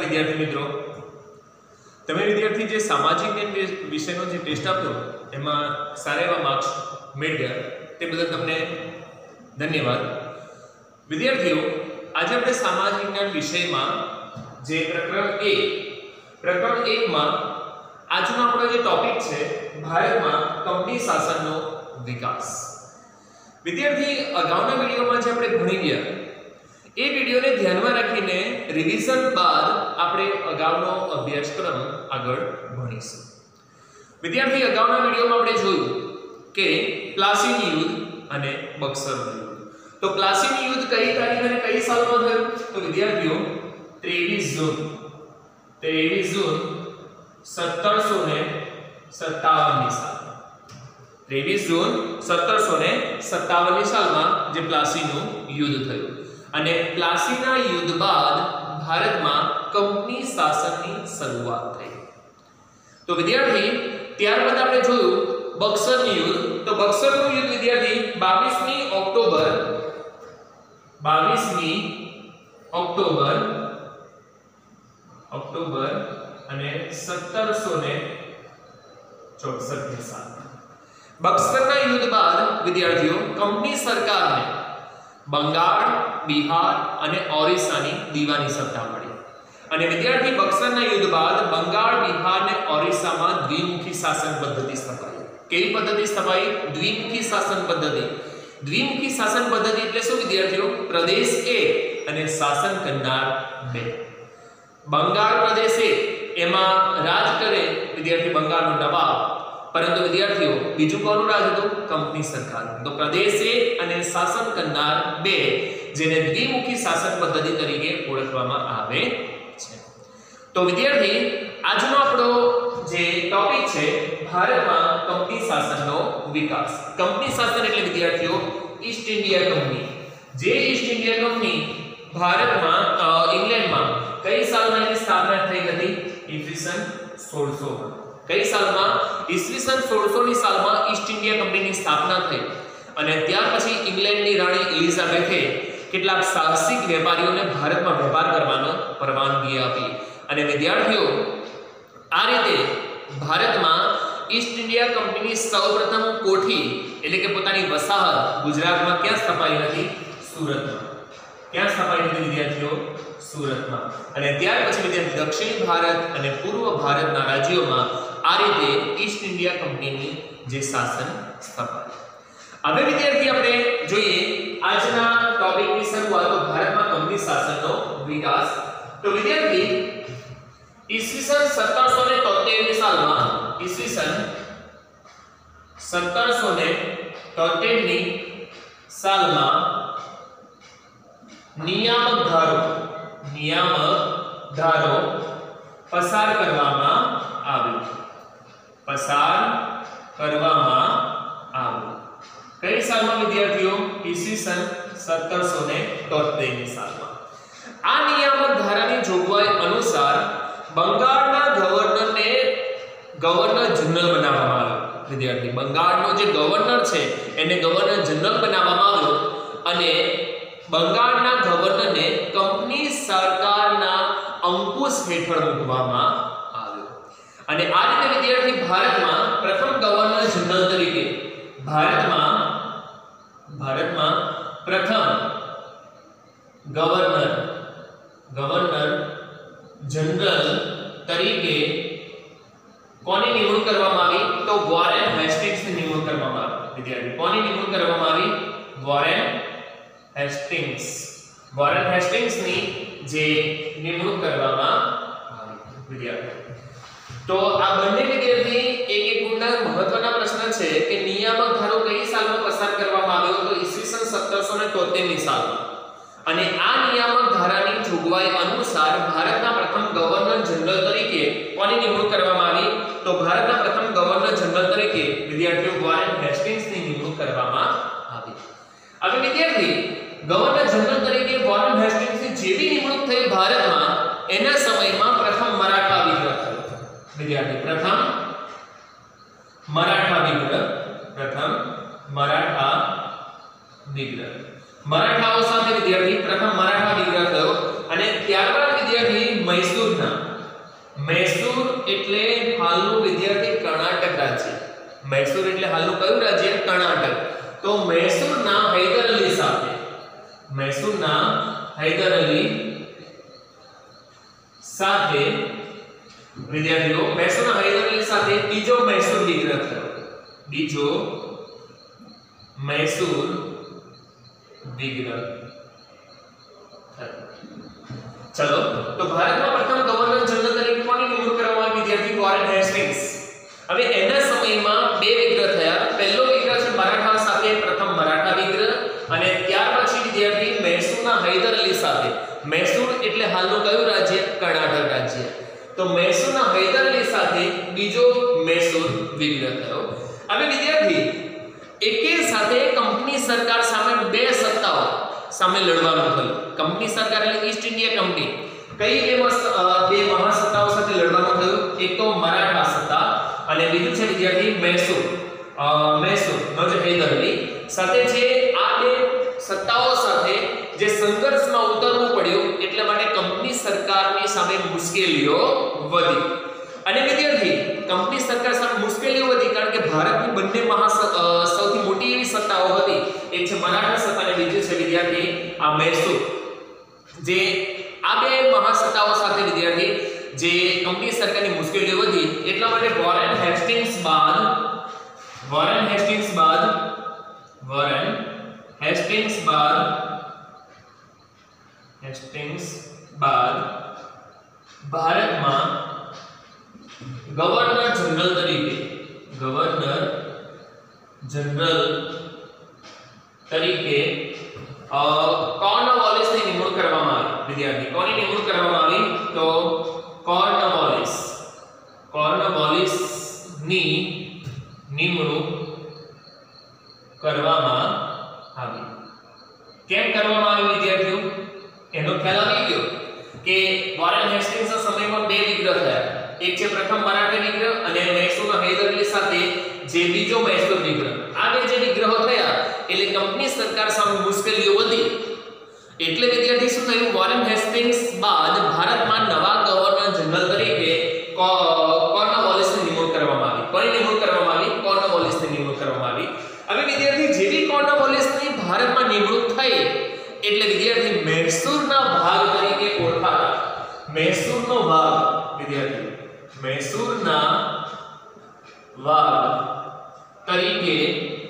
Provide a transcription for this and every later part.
विद्यार्थी मित्रों, તમે વિદ્યાર્થી જે સામાજિક જ્ઞાન વિષયનો જે ટેસ્ટ આપ્યો એમાં સારા એવા માર્ક્સ મેળવ્યા તે બદલ તમને ધન્યવાદ. વિદ્યાર્થીઓ, આજે આપણે સામાજિક જ્ઞાન વિષયમાં જે પ્રકરણ 1 માં આજનો આપણો જે ટોપિક છે ભારતમાં કંપની શાસનનો વિકાસ. વિદ્યાર્થી, અગાઉના વિડિયોમાં જે આપણે ભણી ગયા એ વિડિયોને ધ્યાનમાં રાખીને રિવિઝન બાદ આપણે અગાઉનો અભ્યાસક્રમ આગળ ભણીશું. વિદ્યાર્થી, અગાઉના વિડિયોમાં આપણે જોયું કે પ્લાસીનું યુદ્ધ અને બક્સરનું યુદ્ધ. તો પ્લાસીનું યુદ્ધ કઈ તારીખ અને કઈ સાલમાં થયું? તો વિદ્યાર્થીઓ 23 જૂન 1757 ની સાલમાં 23 જૂન 1757 ની સાલમાં જે પ્લાસીનું યુદ્ધ થયું. અને પ્લાસીના યુદ્ધ બાદ ભારતમાં કંપની શાસનની શરૂઆત થઈ. તો વિદ્યાર્થી, ત્યારબાદ આપણે જોયું બક્સરનું યુદ્ધ. તો બક્સરનું યુદ્ધ વિદ્યાર્થી 22મી ઓક્ટોબર અને 1764 ની સાલમાં. બક્સરના યુદ્ધ બાદ વિદ્યાર્થીઓ કંપની સરકારને બંગાળ, બિહાર અને ઓરિસ્સાની દીવાની સત્તા મળી. અને વિદ્યાર્થી, બક્સરના યુદ્ધ બાદ બંગાળ, બિહાર અને ઓરિસ્સામાં દ્વિમુખી શાસન પદ્ધતિ સ્થપાઈ. કેવી પદ્ધતિ સ્થપાઈ? દ્વિમુખી શાસન પદ્ધતિ. દ્વિમુખી શાસન પદ્ધતિ એટલે શું વિદ્યાર્થીઓ? પ્રદેશ એક અને શાસન કરનાર બે. બંગાળ પ્રદેશ એક એમાં રાજ કરે વિદ્યાર્થી બંગાળનો નવાબ, પરંતુ વિદ્યાર્થીઓ બીજું કોનું રાજ હતું? કંપની સરકાર. તો પ્રદેશ એક અને શાસન કરનાર બે, જેને દ્વિમુખી શાસન પદ્ધતિ તરીકે ઓળખવામાં આવે છે. તો વિદ્યાર્થી, આજનો આપણો જે ટોપિક છે ભારતમાં કંપની શાસનનો વિકાસ. કંપની શાસન એટલે વિદ્યાર્થીઓ ઈસ્ટ ઇન્ડિયા કંપની. જે ઈસ્ટ ઇન્ડિયા કંપની ભારતમાં ઇંગ્લેન્ડમાં કઈ સાલમાં એની સ્થાપના થઈ હતી? ઈસવીસન 1600. કઈ સાલમાં? ઈસવીસન 1600 ની સાલમાં ઈસ્ટ ઇન્ડિયા કંપનીની સ્થાપના થઈ. અને ત્યાર પછી ઇંગ્લેન્ડની રાણી એલિઝાબેથે કેટલાક સાહસિક વેપારીઓને ભારતમાં વેપાર કરવાનો પરવાનગી આપી. અને વિદ્યાર્થીઓ, આ રીતે ભારતમાં ઈસ્ટ ઇન્ડિયા કંપનીની સૌપ્રથમ કોઠી એટલે કે પોતાની વસાહત ગુજરાતમાં ક્યાં સ્થપાઈ હતી? સુરતમાં. ક્યાં સ્થપાઈ હતી વિદ્યાર્થીઓ? સુરતમાં. અને ત્યાર પછી વિદ્યાર્થી દક્ષિણ ભારત અને પૂર્વ ભારતના રાજ્યોમાં આ રીતે ઈસ્ટ ઇન્ડિયા કંપનીની જે શાસન સ્થપાય. હવે વિદ્યાર્થી, આપણે જોઈએ આજના ટોપિકની શરૂઆત ભારતમાં કંપની શાસનનો વિકાસ. તો વિદ્યાર્થી, ઈસવીસન 1773 ની સાલમાં 1773 ની સાલમાં નિયામક ધારો પસાર કરવામાં આવ્યો. કઈ સાલમાં વિદ્યાર્થીઓ? ઈસવીસન 1773 ની સાલમાં. આ નિયામક ધારાની જોગવાઈ અનુસાર બંગાળના ગવર્નરને ગવર્નર જનરલ બનાવવામાં આવ્યો. વિદ્યાર્થી, બંગાળનો જે ગવર્નર છે એને ગવર્નર જનરલ બનાવવામાં આવ્યો. અને બંગાળના ગવર્નરને કંપની સરકારના અંકુશ હેઠળ મૂકવામાં આવ્યો. અને આ રીતે વિદ્યાર્થી, ભારતમાં પ્રથમ ગવર્નર જનરલ તરીકે ભારતમાં પ્રથમ ગવર્નર જનરલ તરીકે કોની નિમણૂક કરવામાં આવી? તો વોરેન હેસ્ટિંગ્સની નિમણૂક કરવામાં આવી. વિદ્યાર્થી, કોની નિમણૂક કરવામાં આવી? વોરેન હેસ્ટિંગ્સની જે નિમણૂક કરવામાં આવી. વિદ્યાર્થી, તો આ બંને વિદ્યાર્થી એક મહત્વના પ્રશ્ન છે કે નિયામક ધારો કઈ સાલમાં પસાર કરવામાં આવ્યો? તો ઈસવીસન 1773 ની સાલમાં. અને આ નિયામક ધારાની જોગવાઈ અનુસાર ભારતના પ્રથમ ગવર્નર જનરલ તરીકે કોની નિમણૂક કરવામાં આવી? તો ભારતના પ્રથમ ગવર્નર જનરલ તરીકે વિદ્યાર્થીઓ વોરેન હેસ્ટિંગ્સની નિમણૂક કરવામાં આવી. હવે વિદ્યાર્થી, ગવર્નર જનરલ તરીકે વોરેન હેસ્ટિંગ્સની જેવી નિમણૂક થઈ ભારતમાં, એના સમયમાં પ્રથમ મરાઠા વિગ્રહ થયો. વિદ્યાર્થી, પ્રથમ મરાઠા વિગ્રહ. મરાઠાઓ સાથે વિદ્યાર્થી પ્રથમ મરાઠા વિગ્રહ થયો. અને ત્યારબાદ વિદ્યાર્થી મૈસૂરના મૈસૂર એટલે હાલનું વિદ્યાર્થી કર્ણાટક રાજ્ય. મૈસૂર એટલે હાલનું કયું રાજ્ય? કર્ણાટક. તો મૈસૂરના હૈદર અલી સાથે, મૈસૂરના હૈદર અલી સાથે વિદ્યાર્થીઓ, મૈસૂરના હૈદર અલી સાથે બીજો મૈસૂર વિગ્રહ થયો. બીજો મૈસૂર વિગ્રહ થયો. ચલો, તો ભારતમાં પ્રથમ ગવર્નર જનરલ તરીકે કોની નિમણૂક કરવામાં આવી? વિદ્યાર્થી વોરેન હેસ્ટિંગ્સ. હવે એના સમયમાં બે વિગ્રહ થયા. પહેલો વિગ્રહ છે મરાઠા સાથે, પ્રથમ મરાઠા વિગ્રહ, અને ત્યાર પછી વિદ્યાર્થી મૈસૂરના હૈદર અલી સાથે. મૈસૂર એટલે હાલનું કયું રાજ્ય? કર્ણાટક રાજ્ય. તો મૈસૂરના હૈદર અલી સાથે બીજો મૈસૂર વિગ્રહ થયો. હવે વિદ્યાર્થી એકે સાથે કંપની સરકાર સામે બે સત્તાઓ સામે લડવાનું થયું. કંપની સરકાર એટલે ઈસ્ટ ઇન્ડિયા કંપની. કઈ બે મહાસત્તાઓ સાથે લડવાનું થયું? એક તો મરાઠા સત્તા અને બીજું છે વિદ્યાર્થી મૈસૂર. મૈસૂરનો જે હૈદર અલી સાથે છે. આ બે સત્તાઓ સાથે જે સંઘર્ષમાં ઉતરવું પડ્યું, એટલા માટે કંપની સરકારની સામે મુશ્કેલીઓ વધી. અને વિદ્યાર્થી કંપની સરકાર સામે મુશ્કેલીઓ વધી કારણ કે ભારતની બંને સૌથી મોટી એવી સત્તાઓ હતી. એક છે મરાઠા સત્તા અને બીજું છે વિદ્યાર્થી આ મૈસૂર. જે આ બે મહાસત્તાઓ સાથે વિદ્યાર્થી જે કંપની સરકારની મુશ્કેલીઓ વધી, એટલા માટે વોરેન હેસ્ટિંગ્સ બાદ ભારતમાં ગવર્નર જનરલ તરીકે કોર્નવોલિસની નિમણૂક કરવામાં આવી. વિદ્યાર્થી કોની નિમણૂક કરવામાં આવી? તો કોર્નવોલિસની નિમણૂક કરવામાં આવી. કેમ કરવામાં આવી વિદ્યાર્થીઓ? એનો ખ્યાલ આવી ગયો કે વોરેન હેસ્ટિંગ્સના સમયમાં બે વિગ્રહ થયા. એક છે પ્રથમ મરાઠા વિગ્રહ અને મૈસૂરના હૈદર અલી સાથે જે બીજો મૈસૂર વિગ્રહ. આ બે જે વિગ્રહો થયા એટલે કંપની સરકાર સામે મુશ્કેલીઓ વધી. એટલે વિદ્યાર્થી શું થયું? વોરેન હેસ્ટિંગ્સ બાદ ભારતમાં નવા ગવર્નર જનરલ તરીકે કોર્નવોલિસની નિમણૂક કરવામાં આવી. કોની નિમણૂક કરવામાં આવી? કોર્નવોલિસની નિમણૂક કરવામાં આવી. હવે વિદ્યાર્થી જેવી કોર્નવોલિસની ભારતમાં નિમણૂક થઈ એટલે વિદ્યાર્થી મૈસૂરના ભાગ તરીકે ઓળખાતા, મૈસૂરનો ભાગ વિદ્યાર્થી મૈસૂરના ભાગ તરીકે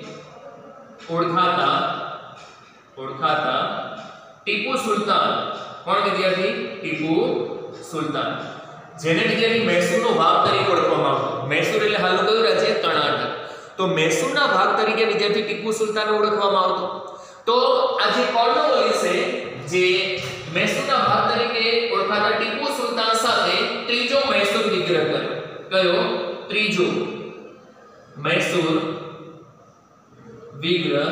ઓળખાતા ટીપુ સુલતાન. કોણ વિદ્યાર્થી? ટીપુ સુલતાન. જેને વિદ્યાર્થી મૈસૂરનો ભાગ તરીકે ઓળખવામાં આવતો. મૈસૂર એટલે હાલનું કયું રાજ્ય? કર્ણાટક. તો મૈસૂરના ભાગ તરીકે વિદ્યાર્થી ટીપુ સુલતાનને ઓળખવામાં આવતો. તો આજે કોર્નવોલિસે જે મૈસૂરના ભાગ તરીકે ઓળખાતા ટીપુ સુલતાન સાથે ત્રીજો મૈસૂર વિગ્રહ કર્યો. કયો? ત્રીજો મૈસૂર વિગ્રહ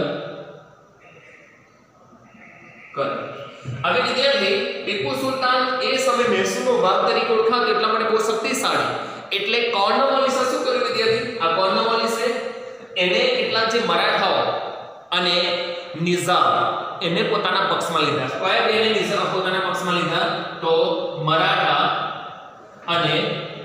કર્યો. હવે વિદ્યાર્થી ટીપુ સુલતાન એ સમય મૈસૂરનો ભાગ તરીકે ઓળખાતો એટલા માટે બહુ શક્તિશાળી. એટલે કોર્નવોલિસે શું કર્યું વિદ્યાર્થી? આ કોર્નવોલિસે એને કેટલાક જે મરાઠાઓ અને નિઝામ એને પોતાના પક્ષમાં લીધા. કયા બેને નિઝામ પોતાના પક્ષમાં લીધા? તો મરાઠા અને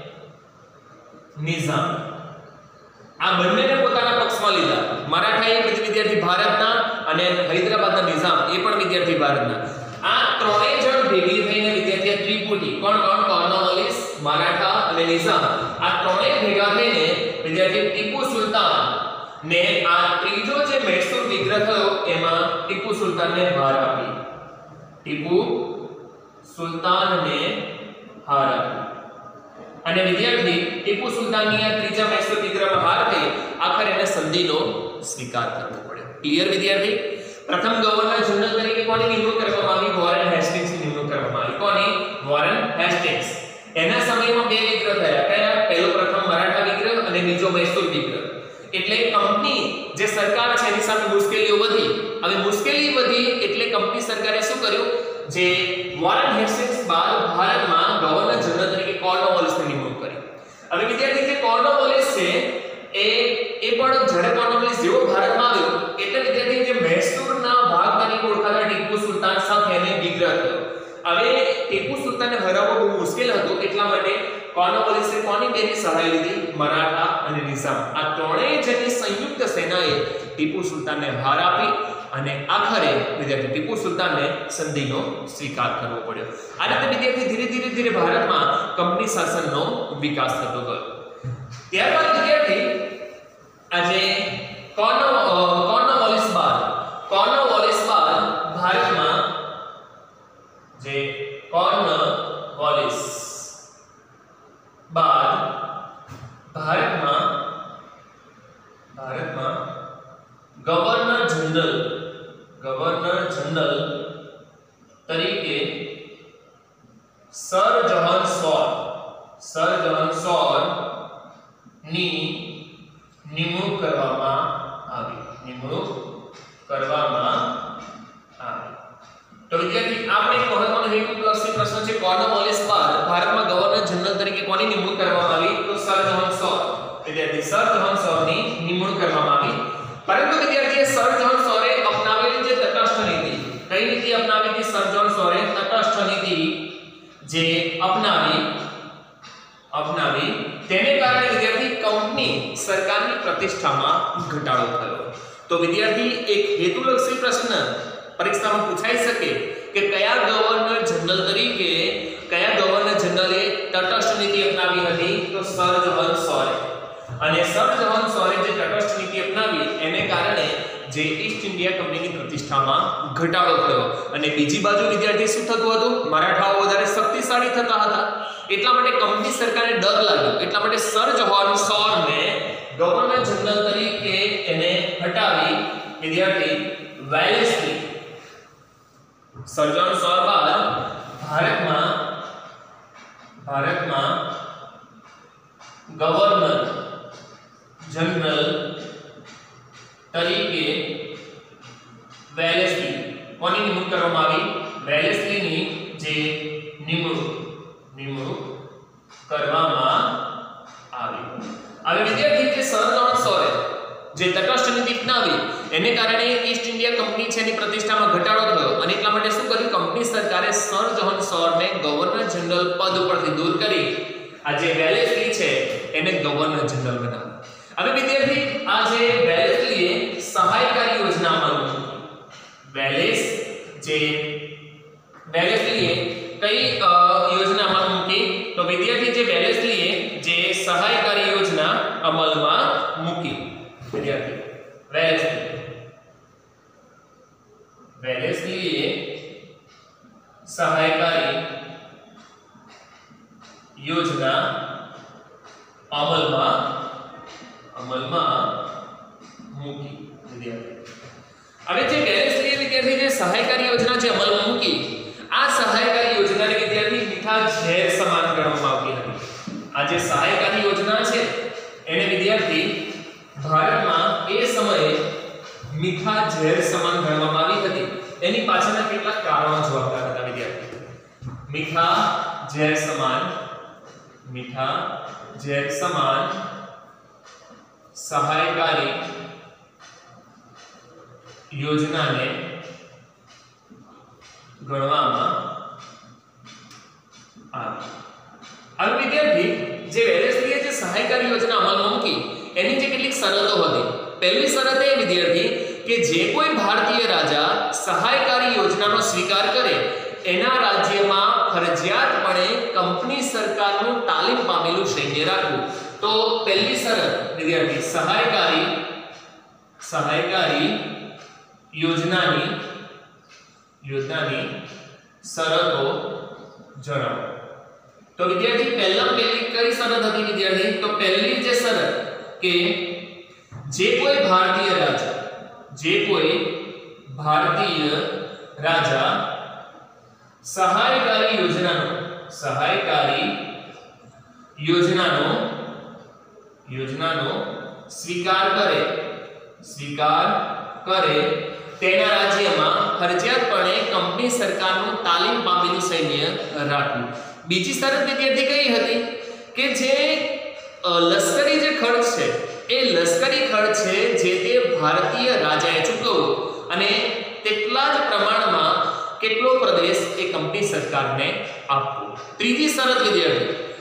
નિઝામ. આ બંનેને પોતાના પક્ષમાં લીધા. મરાઠા એ વિદ્યાર્થી ભારતના અને હૈદરાબાદના નિઝામ એ પણ વિદ્યાર્થી ભારતના. આ ત્રણેય જણ ભેગી થઈને વિદ્યાર્થી ત્રિપુટી કોણ? કોર્નવોલિસ, મરાઠા અને નિઝામ. આ ત્રણેય ભેગા થઈને વિદ્યાર્થી ટીપુ સુલતાન ને આ ત્રીજો જે મૈસૂર વિગ્રહ થયો એમાં ટીપુ સુલતાનને હાર આપી. ટીપુ સુલતાનને હાર આપી. અને વિદ્યાર્થી ટીપુ સુલતાનની આ ત્રીજા મૈસૂર વિગ્રહમાં હાર થઈ. આખરે એને સંધિનો સ્વીકાર કરવો પડ્યો. ક્લિયર વિદ્યાર્થી? પ્રથમ ગવર્નર જનરલ તરીકે કોની નિમણૂક કરવામાં આવી? વોરેન હેસ્ટિંગ્સની નિમણૂક કરવામાં આવી. કોની? Warren Hastings. એના સમયમાં બે વિગ્રહ થયા. કયા? પહેલો પ્રથમ મરાઠા વિગ્રહ અને બીજો મૈસૂર વિગ્રહ. એટલે કંપની જે સરકાર છે એની સામે મુશ્કેલીઓ વધી. હવે મુશ્કેલી વધી એટલે કંપની સરકારે શું કર્યું? જે વોરેન હેસ્ટિંગ્સ બાદ ભારતમાં ગવર્નર જનરલ તરીકે કોર્નવોલિસની નિમણૂક કરી. હવે વિદ્યાર્થી જે કોર્નવોલિસ છે એ પણ જ્યારે કોર્નવોલિસ જેવો ભારતમાં આવ્યો એટલે વિદ્યાર્થી જે મૈસૂરના ભાગ તરીકે ઓળખાતા ટીપુ સુલતાન સાથે એને વિગ્રહ થયો. હવે ટીપુ સુલતાનને હરાવવો બહુ મુશ્કેલ હતો એટલા માટે કોર્નવોલિસે કોની બેની સહાય લીધી? મરાઠા અને નિઝામ આ ત્રણેય જણની સંયુક્ત સેનાએ ટીપુ સુલતાનને હાર આપી અને આખરે વિદ્યાર્થી ટીપુ સુલતાનને સંધિનો સ્વીકાર કરવો પડ્યો. આ રીતે વિદ્યાર્થી ધીરે ભારતમાં કંપની શાસનનો વિકાસ થતો ગયો. ત્યારબાદ વિદ્યાર્થી આજે કોર્નવોલિસ બાદ ભારતમાં જે કોર્નવોલિસ બાદ ભારતમાં ગવર્નર જનરલ તરીકે સર જોહન સોર ની નિમણૂક કરવામાં આવી. તો વિદ્યાર્થી આપણે મહત્વનો હેતુલક્ષી પ્રશ્ન છે કોર્નવોલિસ બાદ ભારતમાં ગવર્નર જનરલ તરીકે કોની નિમણૂક કરવામાં આવી? તો સર જોહન સોર. વિદ્યાર્થી સર જોહન સોરની નિમણૂક કરવામાં આવી. પરંતુ વિદ્યાર્થીએ સર જોહન સોરે અપનાવેલી જે તટસ્થ નીતિ, કઈ નીતિ અપનાવી હતી? સર જોહન સોરે તટસ્થ નીતિ જે અપનાવી તેને કારણે વિદ્યાર્થી કંપની સરકારની પ્રતિષ્ઠામાં ઘટાડો થયો. તો વિદ્યાર્થી એક હેતુલક્ષી પ્રશ્ન પરીક્ષામાં પૂછાઈ શકે કે કયા ગવર્નર જનરલ જનરલે તટસ્થ નીતિ અપનાવી હતી? તો સર જોહન સોરે. અને સર જોહન સોરે જે તટસ્થ નીતિ અપનાવી એને કારણે જે ઈસ્ટ ઇન્ડિયા કંપનીની પ્રતિષ્ઠામાં ઘટાડો થયો. અને બીજી બાજુ વિદ્યાર્થી શું થતું હતું? મરાઠાઓ વધારે શક્તિશાળી થતા હતા. એટલા માટે કંપની સરકારને ડર લાગ્યો. એટલા માટે સર જોહન સોરને ગવર્નર જનરલ તરીકે એને હટાવી વિદ્યાર્થી વેલેસ્લી. સર જોહન સોર બાદ ભારતમાં ગવર્નર જનરલ તરીકે વેલેસ્લી કોની નિમણૂક કરવામાં આવી? વેલેસ્લીની જે નિમણૂક કરવામાં આવી. હવે વિદ્યાર્થી જે સર જોહન સોરે જે તટસ્થ નીતિ અપનાવી એને કારણે ઈસ્ટ ઇન્ડિયા કંપની છે એની પ્રતિષ્ઠામાં ઘટાડો થયો અને એટલા માટે શું કર્યું? કંપની સરકારે સર જોહન સોરને ગવર્નર જનરલ પદ ઉપરથી દૂર કરી આ જે વેલેસ્લી છે એને ગવર્નર જનરલ બનાવ્યો. હવે વિદ્યાર્થી આ જે વેલેસ્લીએ સહાયકારી યોજના અમલમાં વેલેસ્લીએ કઈ યોજના અમલમાં મૂકી? તો વિદ્યાર્થી જે વેલેસ્લીએ જે સહાયકારી યોજના અમલમાં મૂકી. વિદ્યાર્થી વેલેસ્લીએ સહાયકારી યોજના અમલમાં મૂકી. વિદ્યાર્થી હવે જે વેલેસ્લીએ વિદ્યાર્થી જે સહાયકારી યોજના જે અમલમાં મૂકી આ સહાયકારી યોજનાને વિદ્યાર્થી મીઠા ઝેર સમાન ગણવામાં આવતી હતી. આ જે સહાયકારી યોજના છે એને વિદ્યાર્થી ભારતમાં એ સમયે મીઠા ઝેર સમાન ગણવામાં આવી હતી. એની પાછળના કેટલાક કારણો જવાબદાર હતા વિદ્યાર્થી. મીઠા ઝેર સમાન સહાયકારી યોજનાને ગણવામાં આવી. હવે વિદ્યાર્થી જે વેલેસ્લીએ જે સહાયકારી યોજના અમલમાં મૂકી એની જે કેટલીક શરતો હતી. પહેલી શરત એ વિદ્યાર્થી કે જે કોઈ ભારતીય રાજા સહાયકારી યોજનાનો સ્વીકાર કરે એના રાજ્યમાં ફરજિયાતપણે કંપની સરકારનું તાલીમ પામેલું સૈન્ય રાખવું. તો પહેલી શરત વિદ્યાર્થી સહાયકારી યોજનાની શરતો જણાવો. તો વિદ્યાર્થી પહેલી કઈ શરત હતી વિદ્યાર્થી? તો પહેલી જે શરત કે જે કોઈ ભારતીય રાજા સહાયકારી યોજનાનો સ્વીકાર કરે તેના રાજ્યમાં ફરજિયાતપણે કંપની સરકારનું તાલીમ પામેલું સૈન્ય રાખવું. બીજી શરત વિદ્યાર્થી કઈ હતી કે જે લશ્કરી જે ખર્ચ છે એ લશ્કરી ખર્ચ છે જે તે ભારતીય રાજાએ ચૂકવવો અને તેટલા જ પ્રમાણમાં કેટલો પ્રદેશ એ કંપની સરકારને આપવો. ત્રીજી શરત વિદ્યાર્થી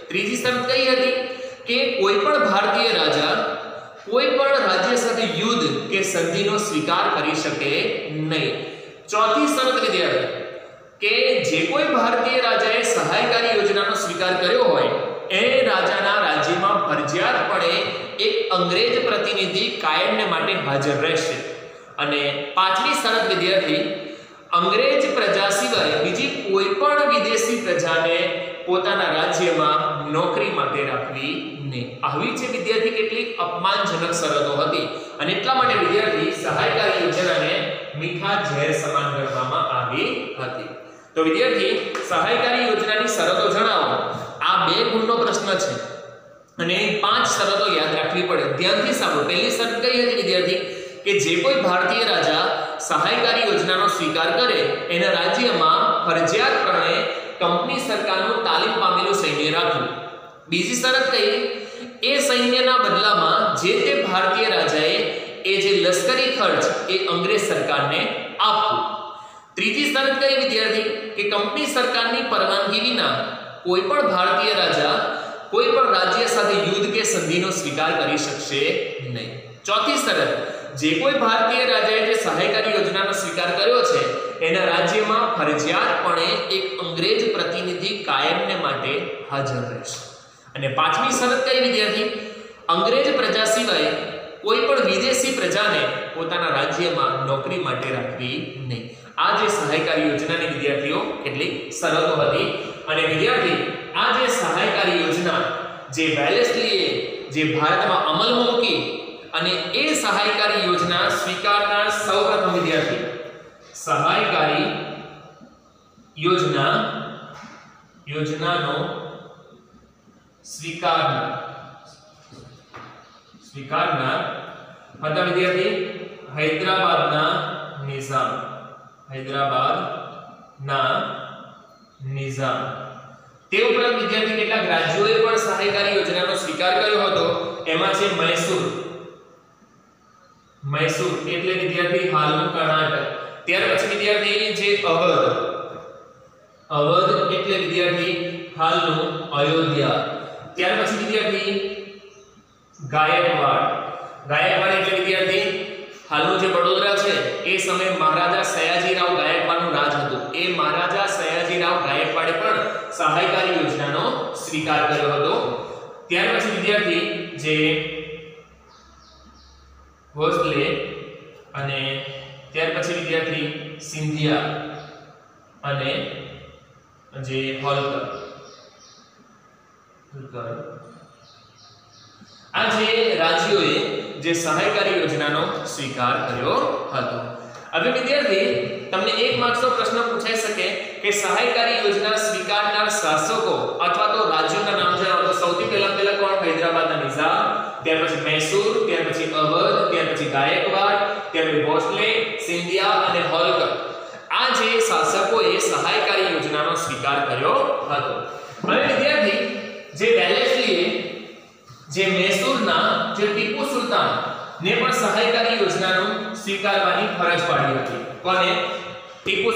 ત્રીજી શરત કઈ હતી કે કોઈ પણ ભારતીય રાજા કોઈ પણ રાજ્ય સાથે યુદ્ધ કે સંધિનો સ્વીકાર કરી શકે નહીં. ચોથી શરત વિદ્યાર્થી કે જે કોઈ ભારતીય રાજાએ સહાયકારી યોજનાનો સ્વીકાર કર્યો હોય એ રાજાના રાજ્યમાં ફરજિયાતપણે એક અંગ્રેજ પ્રતિનિધિ કાયમને માટે હાજર રહેશે. અને પાંચમી શરત વિદ્યાર્થી અંગ્રેજ પ્રજા સિવાય બીજી કોઈ પણ વિદેશી પ્રજાને પોતાના રાજ્યમાં નોકરી માટે રાખવી નહીં. આવી છે વિદ્યાર્થી કેટલીક અપમાનજનક શરતો હતી અને એટલા માટે વિદ્યાર્થી સહાયકારી યોજનાને મીઠા ઝેર સમાન ગણવામાં આવી હતી. તો વિદ્યાર્થી સહાયકારી યોજનાની શરતો જણાવો. આ 2 ગુણનો પ્રશ્ન છે અને 5 શરતો યાદ રાખવી પડે. ધ્યાનથી સાંભળો. પહેલી શરત કઈ હતી વિદ્યાર્થી કે જે કોઈ ભારતીય રાજા સહાયકારી યોજનાનો સ્વીકાર કરે એના રાજ્યમાં ફરજિયાતપણે કંપની સરકારનું તાલીમ પામેલું સૈન્ય રાખવું. બીજી શરત કઈ એ સૈન્યના બદલામાં જે તે ભારતીય રાજાએ એ જે લશ્કરી ખર્ચ એ અંગ્રેજ સરકારને આપવું. ત્રીજી શરત કઈ વિદ્યાર્થી કે કંપની સરકારની પરવાનગી વિના કોઈ પણ ભારતીય રાજા કોઈ પણ રાજ્ય સાથે યુદ્ધ કે સંધિનો સ્વીકાર કરી શકશે નહીં. ચોથી શરત જે કોઈ ભારતીય રાજાએ જે સહાયકારી યોજનાનો સ્વીકાર કર્યો છે એના રાજ્યમાં ફરજિયાતપણે એક અંગ્રેજ પ્રતિનિધિ કાયમને માટે હાજર રહેશે. અને પાંચમી શરત કઈ વિદ્યાર્થી અંગ્રેજ પ્રજા સિવાય કોઈ પણ વિદેશી પ્રજાને પોતાના રાજ્યમાં નોકરી માટે રાખવી નહીં. આ જે સહાયકારી યોજનાની વિદ્યાર્થીઓ કેટલીક શરતો હતી. અને વિદ્યાર્થી આ જે સહાયકારી યોજના જે વેલેસ્લીએ જે ભારતમાં અમલમાં મૂકી અને એ સહાયકારી યોજના સ્વીકારનાર સૌપ્રથમ વિદ્યાર્થી સહાયકારી યોજનાનો સ્વીકારનાર હતા વિદ્યાર્થી હૈદરાબાદના નિઝામ. તે ઉપરાંત વિદ્યાર્થી કેટલાક રાજ્યોએ પણ સહાયકારી યોજનાનો સ્વીકાર કર્યો હતો. એમાં છે મૈસૂર એટલે વિદ્યાર્થી હાલનું કર્ણાટક. ત્યાર પછી વિદ્યાર્થી જે અવધ એટલે વિદ્યાર્થી હાલનું અયોધ્યા. ત્યાર પછી વિદ્યાર્થી ગાયકવાડ એટલે વિદ્યાર્થી હાલનું જે વડોદરા છે એ સમયે મહારાજા સયાજીરાવ ગાયકવાડનું રાજ હતું. એ મહારાજા સયાજીરાવ ગાયકવાડે પણ સહાયકારી યોજનાનો સ્વીકાર કર્યો હતો. ત્યાર પછી વિદ્યાર્થી જે ભોસલે અને ત્યાર પછી વિદ્યાર્થી સિંધિયા અને જે હોલકર આ જે રાજ્યોએ જે સહાયકારી યોજનાનો સ્વીકાર કર્યો હતો. હવે વિદ્યાર્થી તમને 1 માર્ક્સનો પ્રશ્ન પૂછાઈ શકે કે સહાયકારી યોજના સ્વીકારનાર શાસકો અથવા તો રાજ્યોના નામ જણાવો. તો સૌથી પહેલા કોણ? હૈદરાબાદના નિઝામ, ત્યાર પછી મૈસૂર, ત્યાર પછી અવધ, ત્યાર પછી ગાયકવાડ, ત્યાર પછી ભોસલે, સિંધિયા અને હોલકર. આ જે શાસકોએ સહાયકારી યોજનાનો સ્વીકાર કર્યો હતો. હવે વિદ્યાર્થી જે વેલેસ્લીએ જે મૈસૂરના જે ટીપુ સુલતાન ને પણ સહાયકારી યોજનાનો સ્વીકારવાની ફરજ પાડી હતી. કોને? ટીપુ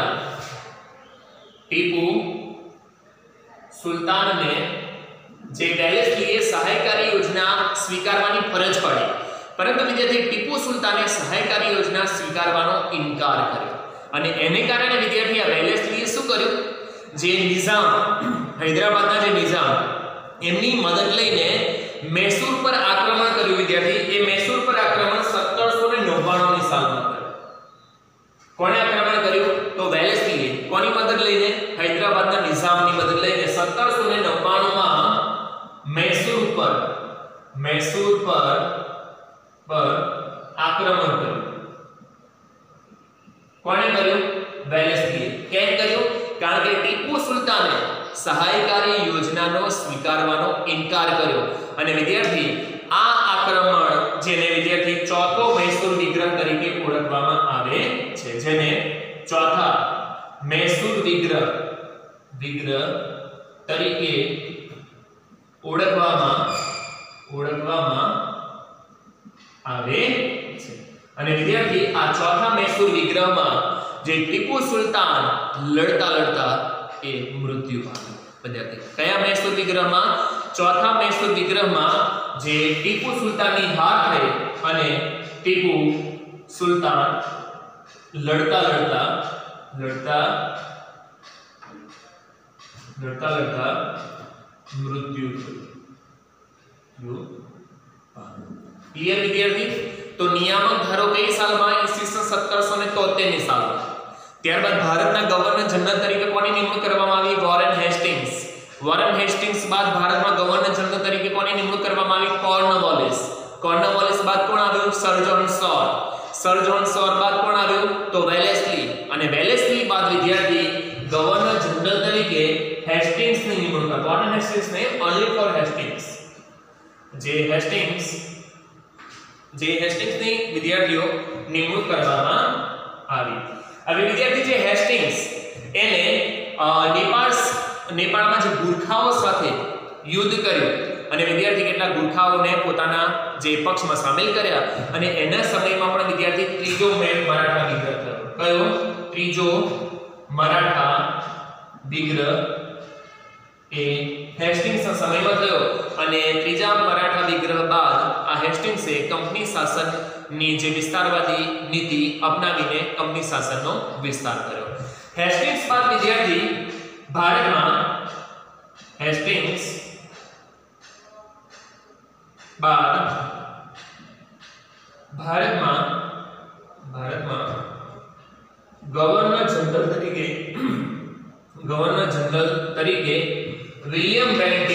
સુલતાનને જે વેલેસ્લીએ સહાયકારી યોજના સ્વીકારવાની ફરજ પાડી, પરંતુ વિદ્યાર્થી ટીપુ સુલતાને સહાયકારી યોજના સ્વીકારવાનો ઇનકાર કર્યો. અને એને કારણે વિદ્યાર્થી આ વેલેસ્લીએ શું કર્યું? જે નિઝામ હૈદરાબાદના જે નિઝામ એમની મદદ લઈને મૈસૂર પર આક્રમણ કર્યું. વિદ્યાર્થી એ મૈસૂર પર આક્રમણ 1799 ની સાલમાં કર્યું. કોણે આક્રમણ કર્યું? તો વેલેસ્લીએ. કોની મદદ લઈને? હૈદરાબાદના નિઝામની મદદ લઈને 1799 માં મૈસૂર પર આક્રમણ કર્યું. કોણે કર્યું? વેલેસ્લીએ. કેમ કર્યું? કારણ કે ટીપુ સુલતાને સહાયકારી યોજનાનો સ્વીકારવાનો ઇનકાર કર્યો. અને વિદ્યાર્થી આ આક્રમણ જેને વિદ્યાર્થી ચોથો મૈસૂર વિગ્રહ તરીકે ઓળખવામાં આવે છે, જેને ચોથા મૈસૂર વિગ્રહ તરીકે ઓળખવામાં આવે છે. અને વિદ્યાર્થી આ ચોથા મૈસૂર વિગ્રહમાં જે ટીપુ સુલતાન લડતા એ મૃત્યુ પામ્યો. વિદ્યાર્થી કયા મૈસૂર વિગ્રહમાં? ચોથા મૈસૂર વિગ્રહમાં જે ટીપુ સુલતાનની હાર થઈ અને ટીપુ સુલતાન લડતા મૃત્યુ થયું. ક્લિયર વિદ્યાર્થી? તો નિયામક ધારો કઈ સાલમાં? ઈસવીસન 1773 ની સાલમાં. ત્યારબાદ ભારતના ગવર્નર જનરલ તરીકે કોની નિમણૂક કરવામાં આવી? Warren Hastings. વોરેન હેસ્ટિંગ્સ બાદ ભારતમાં ગવર્નર જનરલ તરીકે કોની નિમણૂક કરવામાં આવી? કોર્નવોલિસ. કોર્નવોલિસ બાદ કોણ આવ્યું? Sir John Shore. Sir John Shore બાદ કોણ આવ્યું? તો વેલેસ્લી. અને વેલેસ્લી બાદ વિદ્યાર્થી ગવર્નર જનરલ તરીકે હેસ્ટિંગ્સ ની નિમણૂક. વોરેન હેસ્ટિંગ્સ ને ઓન્લી ફોર હેસ્ટિંગ્સ. જે હેસ્ટિંગ્સ ની વિદ્યાર્થીઓ નિમણૂક કરવામાં આવી. હવે વિદ્યાર્થી જે હેસ્ટિંગ્સ એને નેપાળમાં જે ગુરખાઓ સાથે યુદ્ધ કર્યું અને વિદ્યાર્થી કેટલા ગુરખાઓને પોતાના જે પક્ષમાં સામેલ કર્યા અને એના સમયમાં પણ વિદ્યાર્થી ત્રીજો મરાઠા વિગ્રહ થયો. કયો? ત્રીજો મરાઠા વિગ્રહ એ હેસ્ટિંગ્સના સમયમાં થયો અને ત્રીજા મરાઠા વિગ્રહ બાદ આ હેસ્ટિંગ્સે કંપની શાસનની જે વિસ્તારવાદી નીતિ અપનાવીને કંપની શાસનનો વિસ્તાર કર્યો. હેસ્ટિંગ્સ બાદ વિદ્યાર્થી ભારતમાં ગવર્નર જનરલ તરીકે વિલિયમ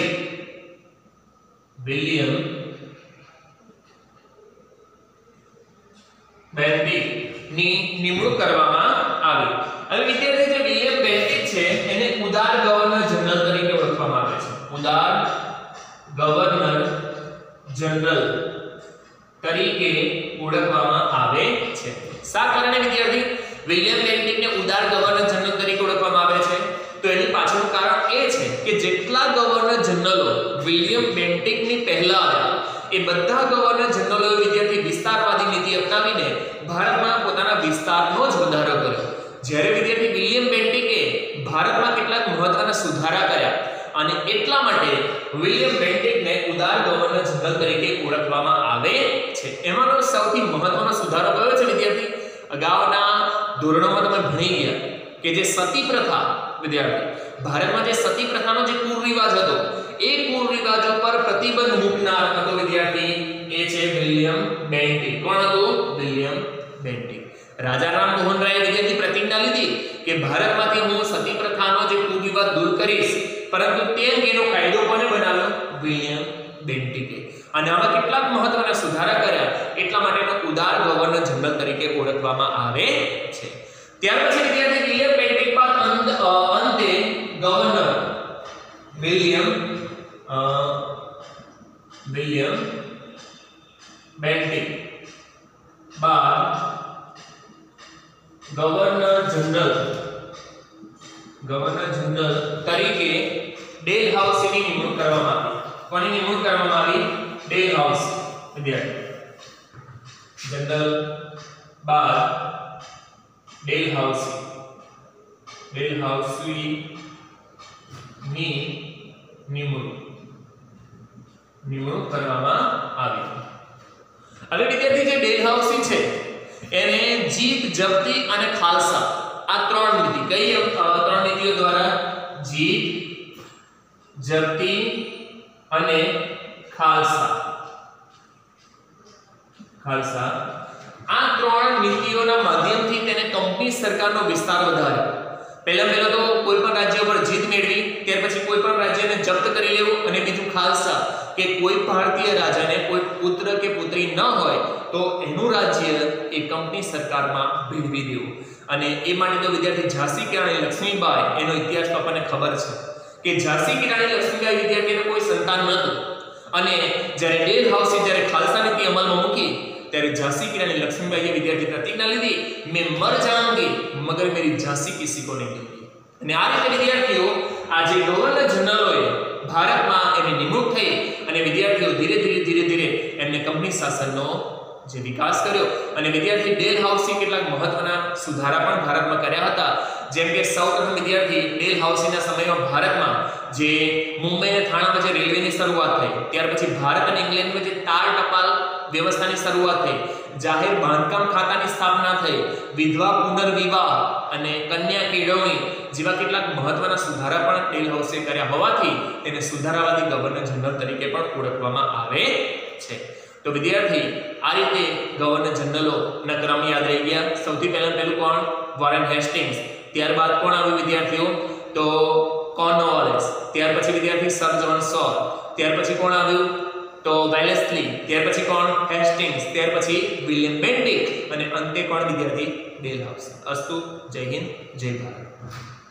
બેન્ટિક ની નિમણૂક કરવામાં આવી. હવે વિદ્યાર્થી જે વિલિયમ બેન્ટિક છે એને ઉદાર ગવર્નર જનરલ તરીકે ઓળખવામાં આવે છે. ઉદાર ગવર્નર જનરલ તરીકે ઓળખવામાં આવે છે. શા કારણે વિદ્યાર્થી વિલિયમ બેન્ટિકને ઉદાર ગવર્નર જનરલ તરીકે ઓળખવામાં આવે છે? તો એની પાછળનું કારણ એ છે કે જેટલા ગવર્નર જનરલો વિલિયમ બેન્ટિકની પહેલા આવ્યા એ બધા ગવર્નર જનરલોએ વિદ્યાર્થી વિસ્તારવાદી નીતિ અપનાવીને ભારતમાં પોતાના વિસ્તારનો જ વધારો કર્યો. જ્યારે વિદ્યાર્થી વિલિયમ બેન્ટિકે ભારતમાં કેટલાક મહત્વના સુધારા કર્યા અને એટલા માટે વિલિયમ બેન્ટિકને ઉદાર ગવર્નર જનરલ તરીકે ઓળખવામાં આવે છે. એમાંનો સૌથી મહત્વનો સુધારો કયો છે વિદ્યાર્થી? અગાઉના ધોરણોમાં તમે ભણી ગયા કે જે સતી પ્રથા વિદ્યાર્થી ભારતમાં જે સતી પ્રથાનો જે કુરિવાજ હતો એ કુરિવાજો પર પ્રતિબંધ મૂકનાર હતો વિદ્યાર્થી એ છે વિલિયમ બેન્ટિક. કોણ હતું? William Bentinck. રાજા રામ મોહન રાયે વિદ્યાર્થી પ્રતિજ્ઞા લીધી કે ભારતમાંથી હું સતી પ્રથાનો જે કુરિવાજ દૂર કરીશ, પરંતુ તે અંગેનો કાયદો કોને બનાવ્યો? વિલિયમ બેન્ટિકે. અને આમાં કેટલાક મહત્વના સુધારા કર્યા એટલા માટે ઉદાર ગવર્નર જનરલ તરીકે ઓળખવામાં આવે છે. ત્યાર પછી વિદ્યાર્થી વિલિયમ બેન્ટિક બાદ અંતે ગવર્નર વિલિયમ બેન્ટિક બાદ ગવર્નર જનરલ તરીકે ડેલહાઉસીની નિમણૂક કરવામાં આવી. કોની નિમણૂક કરવામાં આવી? ડેલહાઉસી વિદ્યાર્થી જનરલ બાદ ડેલહાઉસીની નિમણૂક કરવામાં આવી. હવે વિદ્યાર્થી જે ડેલહાઉસી છે એને જીત, જપ્તી અને ખાલસા આ ત્રણ નીતિ કઈ ત્રણ નીતિઓ દ્વારા? જીત, જપ્તી અને ખાલસા આ ત્રણ નીતિઓના માધ્યમથી તેને કંપની સરકારનો વિસ્તાર વધાર્યો. પહેલા તો કોઈ પણ રાજ્ય પર જીત મેળવી, ત્યાર પછી કોઈ પણ રાજ્યને જપ્ત કરી લેવું અને બીજું ખાલસા કે કોઈ ભારતીય રાજાને કોઈ પુત્ર કે પુત્રી ન હોય તો એનું રાજ્ય એ કંપની સરકારમાં ભેળવી દેવું. અને એ માટે તો વિદ્યાર્થી ઝાંસી કે રાણી લક્ષ્મીબાઈ એનો ઇતિહાસ આપણને ખબર છે કે ઝાંસી કે રાણી લક્ષ્મીબાઈ વિદ્યાર્થીને કોઈ સંતાન નહોતું અને જ્યારે ડેલહાઉસી જ્યારે ખાલસા નીતિ અમલમાં મૂકી ત્યારે ઝાંસી की रानी लक्ष्मीबाई विद्यार्थी प्रतिज्ञा लीधी, मैं मर जाऊंगी मगर मेरी झांसी किसी को नहीं दूंगी. અને આ રીતે વિદ્યાર્થીઓ આજે ગવર્નર જનરલોએ ભારતમાં એની નિમણૂક થઈ અને વિદ્યાર્થીઓ ધીરે ધીરે એમને કંપની શાસનનો જે વિકાસ કર્યો અને વિદ્યાર્થી ડેલહાઉસી કેટલાક મહત્વના સુધારા પણ ભારતમાં કર્યા હતા જેમ કે સૌપ્રથમ વિદ્યાર્થી ડેલ હાઉસીના સમયમાં ભારતમાં જે મુંબઈ અને થાણા વચ્ચે રેલવેની શરૂઆત થઈ, ત્યાર પછી ભારત અને ઇંગ્લેન્ડ વચ્ચે તાર ટપાલ વ્યવસ્થાની શરૂઆત થઈ, જાહેર બાંધકામ ખાતાની સ્થાપના થઈ, વિધવા પુનર્વિવાહ અને કન્યા કેળવણી જેવા કેટલાક મહત્વના સુધારા પણ ડેલ હાઉસે કર્યા હોવાથી તેને સુધારાવાદી ગવર્નર જનરલ તરીકે પણ ઓળખવામાં આવે છે. તો વિદ્યાર્થી આ રીતે ગવર્નર જનરલોના ક્રમ યાદ રહી ગયા. સૌથી પહેલું કોણ? Warren Hastings. ત્યારબાદ કોણ આવ્યું વિદ્યાર્થીઓ? તો કોર્નવોલિસ. ત્યાર પછી વિદ્યાર્થી સર જ્હોન સો. ત્યાર પછી કોણ આવ્યું? તો વેલેસ્લી. ત્યાર પછી કોણ? હેસ્ટિંગ્સ. ત્યાર પછી વિલિયમ બેન્ટિક અને અંતે કોણ વિદ્યાર્થી? Dalhousie. અસ્તુ. જય હિન્દ, જય ભારત.